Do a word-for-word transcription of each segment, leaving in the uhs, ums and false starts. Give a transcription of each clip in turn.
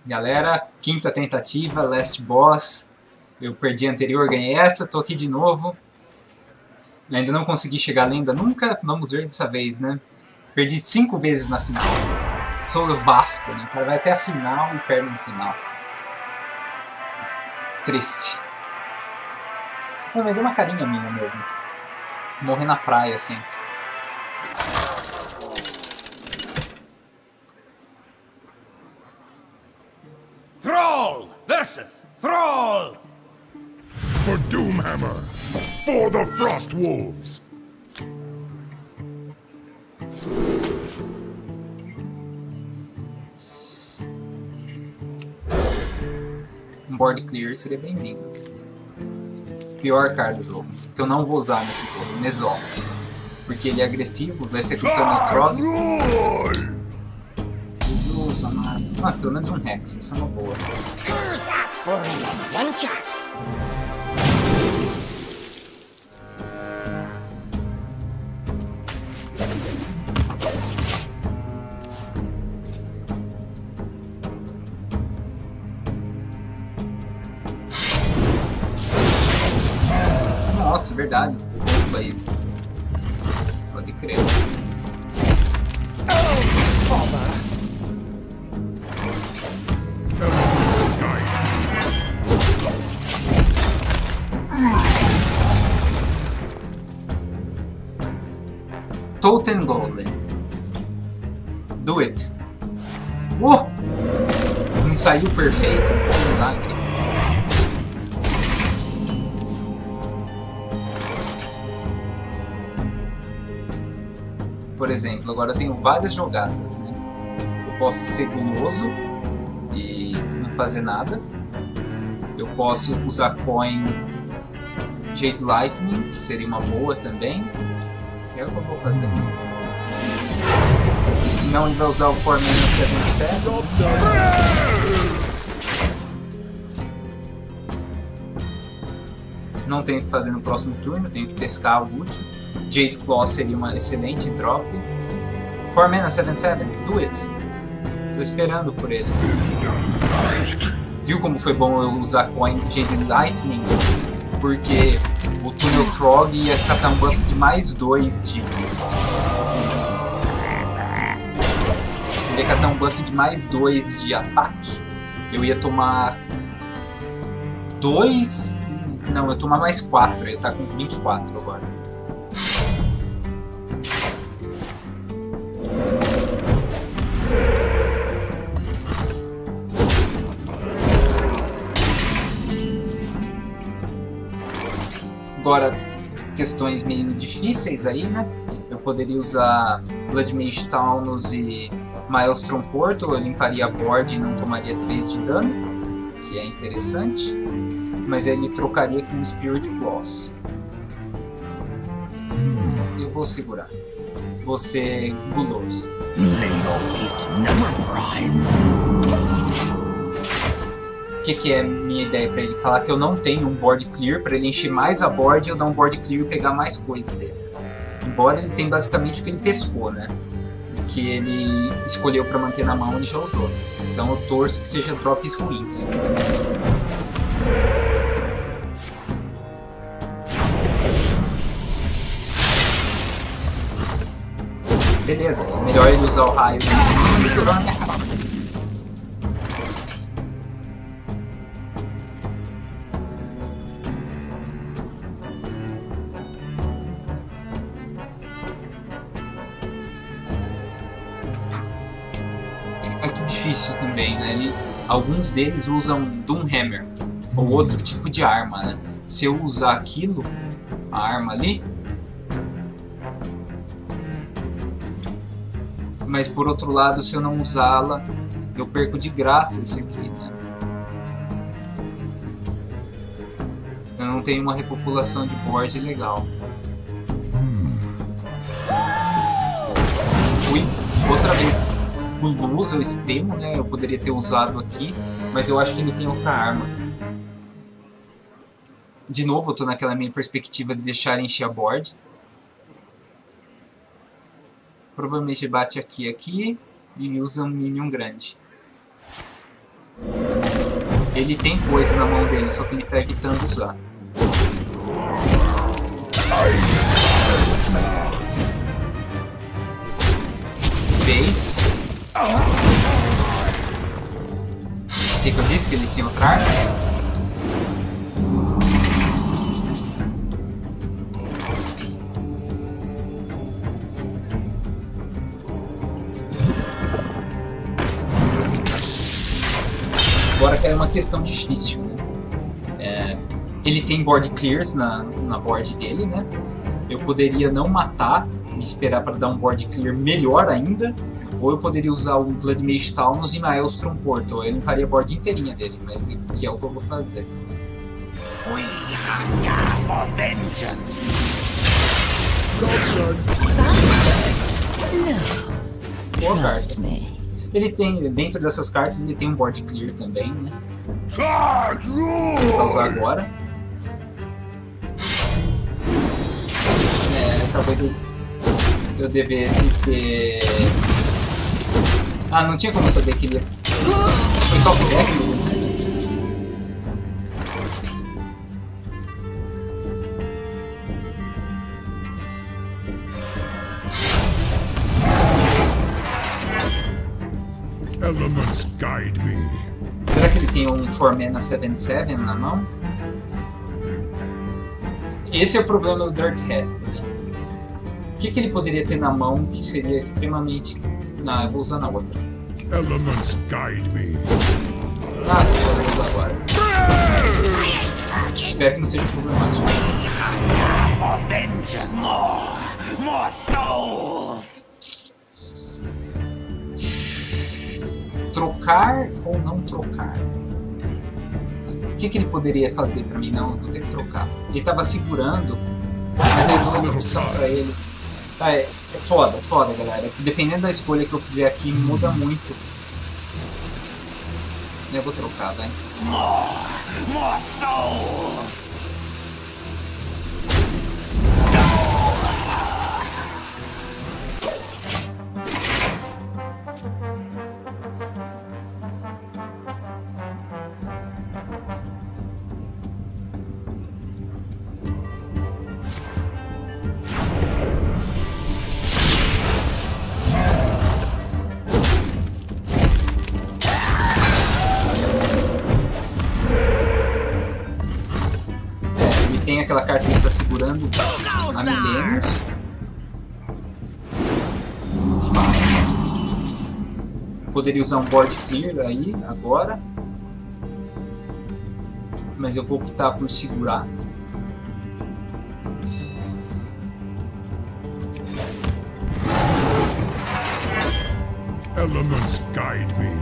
Galera, quinta tentativa, last boss. Eu perdi a anterior, ganhei essa, tô aqui de novo. Ainda não consegui chegar à lenda nunca, vamos ver dessa vez, né? Perdi cinco vezes na final. Sou o Vasco, né? O cara vai até a final e perde no final. Triste. Não, mas é uma carinha minha mesmo. Morrer na praia, assim. Thrall versus Thrall! For Doomhammer! For the Frost Wolves! Um board clear seria bem-vindo. Pior card do jogo, que eu não vou usar nesse jogo, Nezol. Porque ele é agressivo, vai executando o Trog. Eles usam, ah, pelo menos um Hex, essa é uma boa. Nossa, verdade, desculpa isso. Pode crer. Totem Golem. Do it. Uh! Não saiu perfeito, que milagre. Por exemplo, agora eu tenho várias jogadas, né? Eu posso ser guloso e não fazer nada. Eu posso usar coin Jade Lightning, que seria uma boa também. É o que eu vou fazer. Senão ele vai usar o four mana seven seven. Não tenho o que fazer no próximo turno, tenho que pescar o útil. Jade Claw seria uma excelente drop. four mana seven seven, do it. Tô esperando por ele. Viu como foi bom eu usar coin Jade Lightning? Porque o Tunnel Trog ia catar um buff de mais dois de... Ele ia catar um buff de mais dois de ataque. Eu ia tomar... dois... Não, eu ia tomar mais quatro. Eu ia estar com vinte e quatro agora. Agora, questões meio difíceis aí, né? Eu poderia usar Blood Mage Taunus e Maelstrom Portal, eu limparia a board e não tomaria três de dano, que é interessante. Mas ele trocaria com Spirit Claws. Eu vou segurar. Vou ser guloso. O que, que é minha ideia para ele? Falar que eu não tenho um board clear, para ele encher mais a board e eu dar um board clear e pegar mais coisa dele. Embora ele tenha basicamente o que ele pescou, né? O que ele escolheu para manter na mão ele já usou. Então eu torço que seja drops ruins. Beleza, é melhor ele usar o raio do que usar a minha cara. É que difícil também, né? Ele, alguns deles usam Doomhammer, ou outro tipo de arma, né? Se eu usar aquilo, a arma ali... Mas por outro lado, se eu não usá-la, eu perco de graça esse aqui, né? Eu não tenho uma repopulação de board legal. Fui outra vez guloso ao extremo, né? Eu poderia ter usado aqui, mas eu acho que ele tem outra arma. De novo, eu tô naquela minha perspectiva de deixar encher a board. Provavelmente bate aqui aqui e usa um minion grande. Ele tem coisa na mão dele, só que ele tá evitando usar. Bait. O que, que eu disse? Que ele tinha outra arma? Agora que é uma questão difícil, né? É, ele tem board clears na, na board dele, né? Eu poderia não matar e esperar para dar um board clear melhor ainda, ou eu poderia usar o Blood Mage Taunus e Maelstrom Portal. Eu limparia a board inteirinha dele, mas que é o que eu vou fazer. We hunger for vengeance. Boa carta. Ele tem, dentro dessas cartas, ele tem um board clear também, né? Vou usar agora. É, talvez eu, eu devesse ter... Ah, não tinha como saber que ele ia... Foi top deck, né? Elements guide me. Será que ele tem um four mana seven seven na mão? Esse é o problema do Dirt Hat, né? O que, que ele poderia ter na mão que seria extremamente... Não, eu vou usar na outra. Elements guide me. Ah, sim, eu vou usar agora. Espero que não seja problemático. More, more souls. Trocar ou não trocar? O que, que ele poderia fazer pra mim? Não, eu vou ter que trocar. Ele tava segurando, mas eu dou outra opção pra ele. Tá, é, é foda, foda, galera. Dependendo da escolha que eu fizer aqui, muda muito. Eu vou trocar, vai. More, more souls. Tem aquela carta que ele está segurando há milênios. Poderia usar um board clear aí, agora. Mas eu vou optar por segurar. Elements guide me.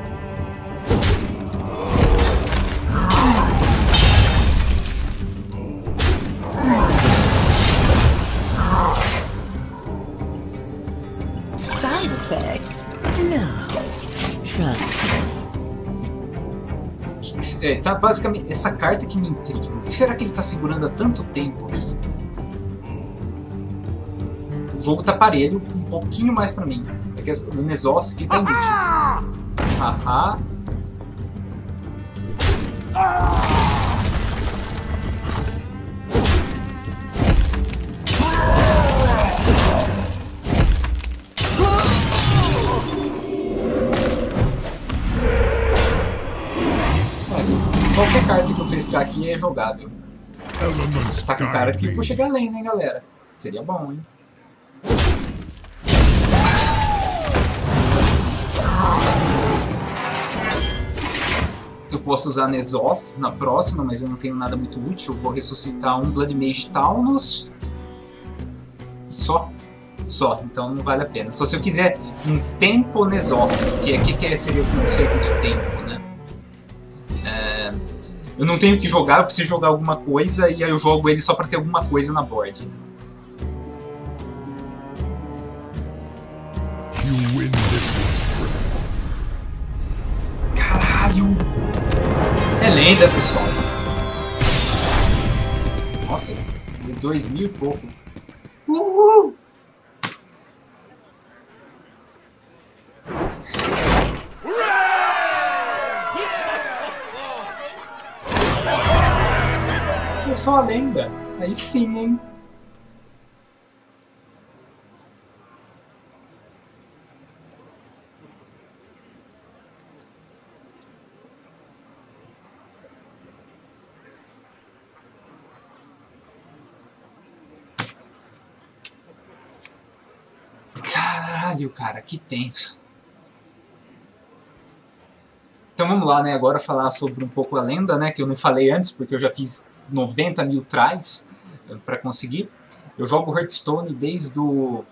É, tá basicamente essa carta que me intriga. O que será que ele tá segurando há tanto tempo aqui? O jogo tá parelho, um pouquinho mais pra mim. É que o Nezoth aqui tá inútil. Haha. Qualquer carta que eu pescar aqui é jogável. Tá com cara que vou chegar além, né, galera? Seria bom, hein? Eu posso usar Nezoth na próxima, mas eu não tenho nada muito útil. Eu vou ressuscitar um Blood Mage Taunus. Só. Só, então não vale a pena. Só se eu quiser um Tempo Nezoth, que aqui que seria o conceito de tempo, né? É... Eu não tenho que jogar, eu preciso jogar alguma coisa e aí eu jogo ele só pra ter alguma coisa na board. Caralho! É lenda, pessoal. Nossa, dois mil e pouco. Uhul! só a lenda. Aí sim, hein? Caralho, cara, que tenso. Então vamos lá, né, agora falar sobre um pouco a lenda, né, que eu não falei antes, porque eu já fiz noventa mil tries para conseguir. Eu jogo Hearthstone desde o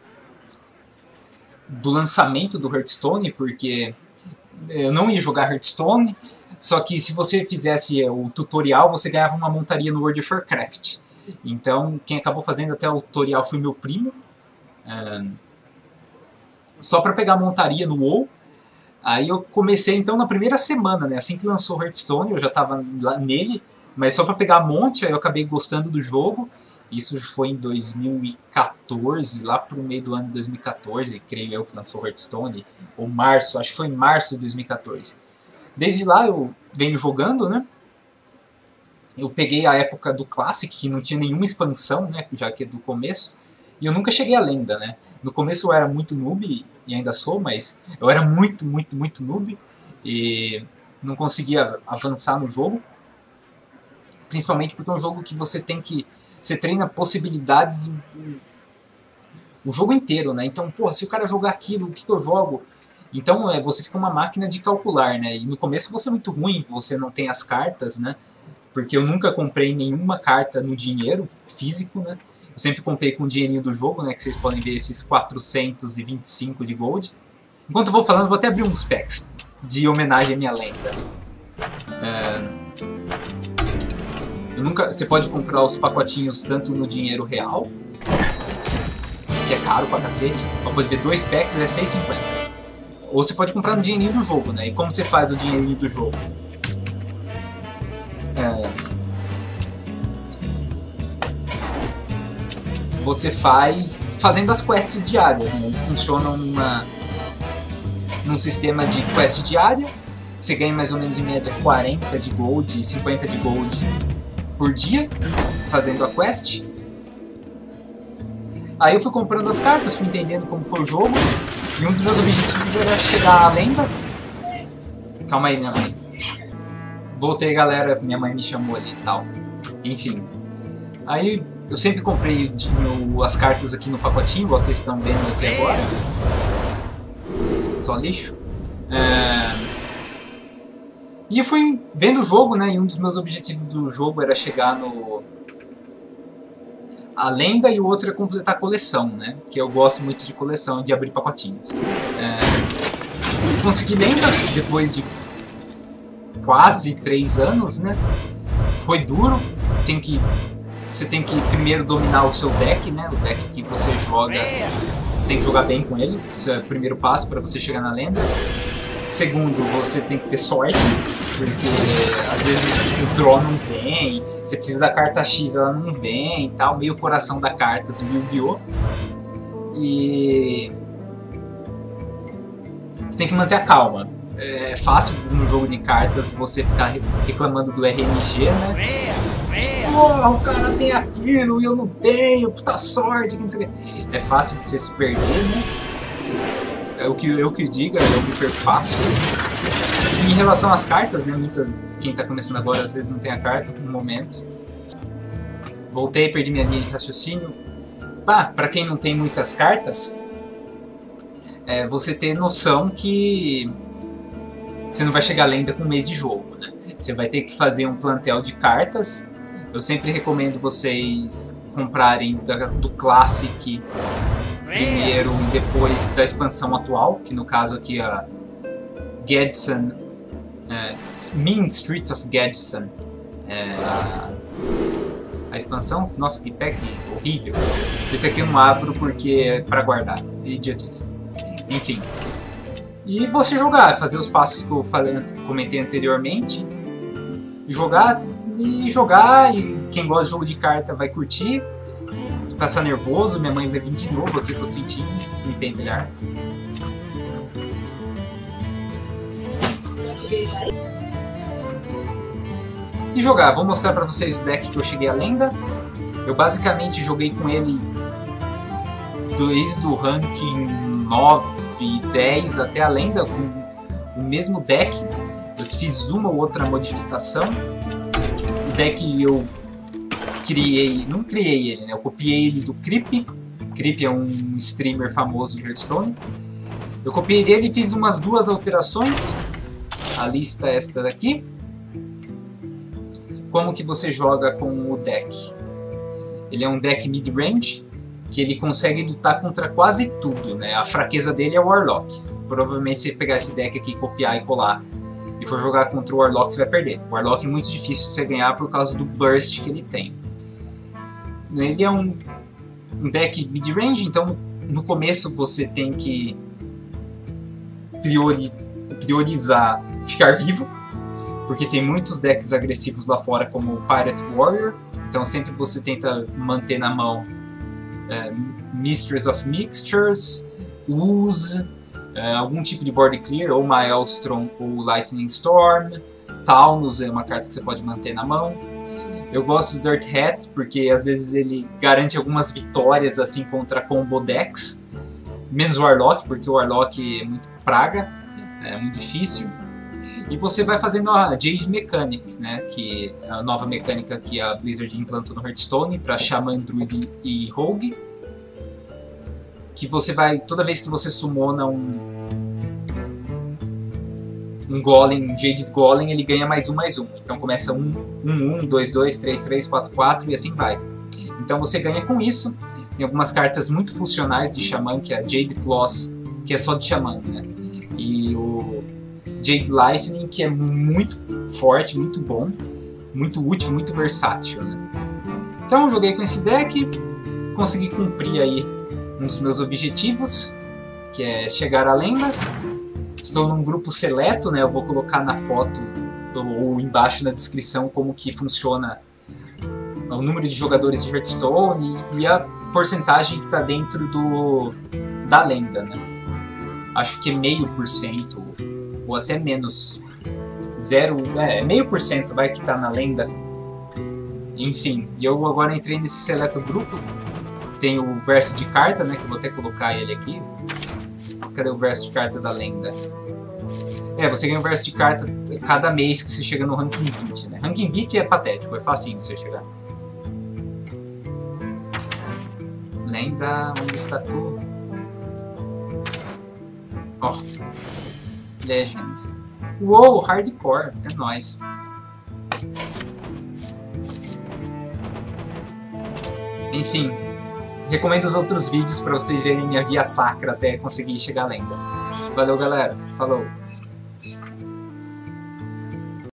do lançamento do Hearthstone, porque eu não ia jogar Hearthstone, só que se você fizesse o tutorial, você ganhava uma montaria no World of Warcraft. Então, quem acabou fazendo até o tutorial foi meu primo. Um, só para pegar a montaria no WoW. Aí eu comecei então na primeira semana, né? Assim que lançou Hearthstone, eu já estava lá nele, mas só para pegar a monte, aí eu acabei gostando do jogo. Isso foi em dois mil e quatorze, lá pro meio do ano de dois mil e quatorze, creio eu que lançou Hearthstone, ou março, acho que foi em março de dois mil e quatorze. Desde lá eu venho jogando, né? Eu peguei a época do Classic, que não tinha nenhuma expansão, né? Já que é do começo. E eu nunca cheguei à lenda, né? No começo eu era muito noob, e ainda sou, mas eu era muito, muito, muito noob. E não conseguia avançar no jogo. Principalmente porque é um jogo que você tem que... Você treina possibilidades o jogo inteiro, né? Então, porra, se o cara jogar aquilo, o que, que eu jogo? Então, é, você fica uma máquina de calcular, né? E no começo você é muito ruim, você não tem as cartas, né? Porque eu nunca comprei nenhuma carta no dinheiro físico, né? Eu sempre comprei com o dinheirinho do jogo, né? Que vocês podem ver esses quatrocentos e vinte e cinco de gold. Enquanto eu vou falando, eu vou até abrir uns packs de homenagem à minha lenda. É... Eu nunca... Você pode comprar os pacotinhos tanto no dinheiro real, que é caro pra cacete. Pode ver dois packs é seis reais e cinquenta. Ou você pode comprar no dinheirinho do jogo, né? E como você faz o dinheirinho do jogo? É... Você faz fazendo as quests diárias, né? Eles funcionam numa, num sistema de quest diária. Você ganha mais ou menos em média quarenta de gold e cinquenta de gold por dia fazendo a quest. Aí eu fui comprando as cartas, fui entendendo como foi o jogo. E um dos meus objetivos era chegar à lenda. Calma aí, minha mãe. Voltei, galera. Minha mãe me chamou ali e tal. Enfim. Aí eu sempre comprei meu, as cartas aqui no pacotinho, igual vocês estão vendo aqui agora. Só lixo. É... E eu fui vendo o jogo, né? E um dos meus objetivos do jogo era chegar no... a lenda, e o outro é completar a coleção, né? Que eu gosto muito de coleção, de abrir pacotinhos. É... Consegui lenda depois de quase três anos, né? Foi duro. Tem que... Você tem que primeiro dominar o seu deck, né? O deck que você joga, você tem que jogar bem com ele. Esse é o primeiro passo para você chegar na lenda. Segundo, você tem que ter sorte, porque às vezes o draw não vem, você precisa da carta X, ela não vem e tal, meio coração da cartas do Yu-Gi-Oh! E você tem que manter a calma. É fácil no jogo de cartas você ficar reclamando do R N G, né? Porra, o cara tem aquilo e eu não tenho, puta sorte, que não sei o que. É fácil de você se perder, né? É o que eu que diga, eu me perco fácil. E em relação às cartas, né? Muitas, quem tá começando agora às vezes não tem a carta no momento. Voltei, perdi minha linha de raciocínio. Pá, pra quem não tem muitas cartas, é você ter noção que você não vai chegar à lenda com um mês de jogo, né? Você vai ter que fazer um plantel de cartas. Eu sempre recomendo vocês comprarem do Classic primeiro e depois da expansão atual, que no caso aqui é a Gadgetzan, é, Mean Streets of Gadgetzan, é, a, a expansão. Nossa, que pack horrível. Esse aqui eu não abro porque é para guardar, idiotice. Enfim. E você jogar, fazer os passos que eu falei, comentei anteriormente, jogar e jogar, e quem gosta de jogo de carta vai curtir. Passar nervoso, minha mãe vai vir de novo aqui, eu tô sentindo me pentelhar. e jogar. Vou mostrar pra vocês o deck que eu cheguei à lenda. Eu basicamente joguei com ele desde o ranking nove, dez até a lenda, com o mesmo deck. Eu fiz uma ou outra modificação. O deck eu criei, não criei ele, né? Eu copiei ele do Creep. Creep é um streamer famoso de Hearthstone. Eu copiei dele e fiz umas duas alterações. A lista é esta daqui. Como que você joga com o deck? Ele é um deck mid-range, que ele consegue lutar contra quase tudo, né? A fraqueza dele é o Warlock. Provavelmente se você pegar esse deck aqui, copiar e colar, e for jogar contra o Warlock, você vai perder. O Warlock é muito difícil de você ganhar por causa do burst que ele tem. Ele é um, um deck mid-range, então no começo você tem que priori, priorizar ficar vivo, porque tem muitos decks agressivos lá fora, como o Pirate Warrior. Então sempre você tenta manter na mão uh, Mistress of Mixtures, Ooze, uh, algum tipo de board clear, ou Maelstrom ou Lightning Storm. Taunus é uma carta que você pode manter na mão. Eu gosto do Dirt Hat, porque às vezes ele garante algumas vitórias assim contra combo decks. Menos o Warlock, porque o Warlock é muito praga, é muito difícil. E você vai fazendo a Jade Mechanic, né, que é a nova mecânica que a Blizzard implantou no Hearthstone para Shaman, Druid e Rogue. Que você vai, toda vez que você summona um, um Golem, um Jade Golem, ele ganha mais um, mais um. Então começa um, um, um, dois, dois, três, três, quatro, quatro e assim vai. Então você ganha com isso. Tem algumas cartas muito funcionais de Shaman, que é a Jade Claws, que é só de Shaman, né? E o Jade Lightning, que é muito forte, muito bom, muito útil, muito versátil, né? Então eu joguei com esse deck, consegui cumprir aí um dos meus objetivos, que é chegar à lenda. Estou num grupo seleto, né? Eu vou colocar na foto ou embaixo na descrição como que funciona o número de jogadores de Hearthstone e a porcentagem que está dentro do, da lenda, né? Acho que é meio por cento ou até menos, zero, é, meio por cento vai que tá na lenda. Enfim, eu agora entrei nesse seleto grupo. Tem o verso de carta, né, que eu vou até colocar ele aqui. Cadê o verso de carta da lenda? É, você ganha um verso de carta cada mês que você chega no ranking vinte, né? Ranking vinte é patético, é facinho você chegar. Lenda, onde está tu? Ó. Oh. Legend. Uou, hardcore, é nóis. Enfim, recomendo os outros vídeos para vocês verem minha via sacra até conseguir chegar à lenda. Valeu, galera. Falou.